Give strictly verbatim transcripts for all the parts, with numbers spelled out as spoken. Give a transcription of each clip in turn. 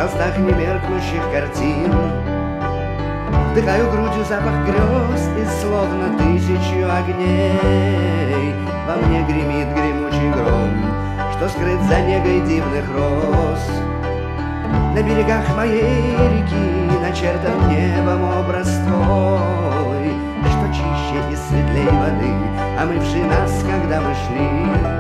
холстах немеркнущих картин. Вдыхаю грудью запах грез, и словно тысячу огней во мне гремит гремучий гром, что скрыт за негой дивных роз. На берегах моей реки начертан небом образ твой, что чище и светлей воды, омывший нас, когда мы шли.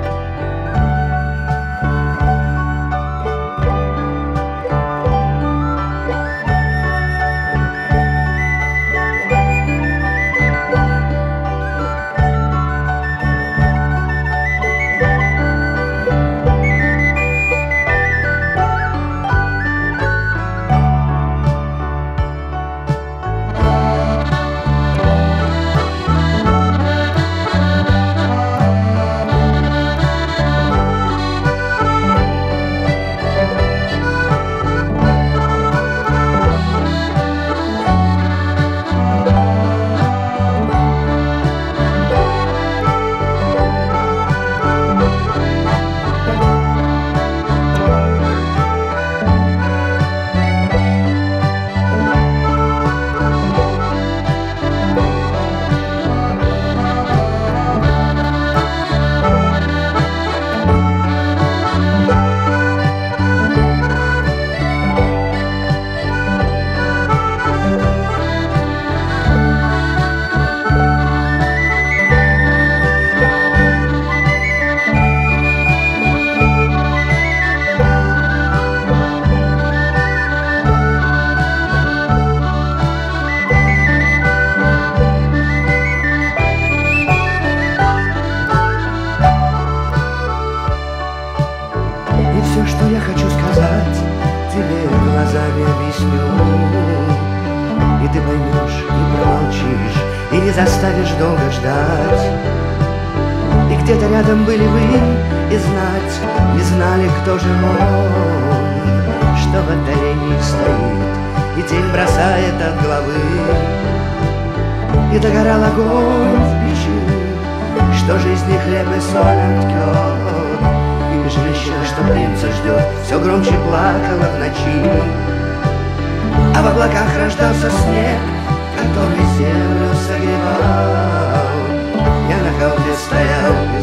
Все, что я хочу сказать, тебе глазами объясню, и ты поймешь, и промолчишь, и не заставишь долго ждать. И где-то рядом были вы, и знать не знали, кто же он, что в отдалении стоит, и тень бросает от головы. И догорал огонь в печи, что жизни хлеб и соль ткет. И женщина, что принца ждет, все громче плакала в ночи. А в облаках рождался снег, который землю согревал. Я на холме стоял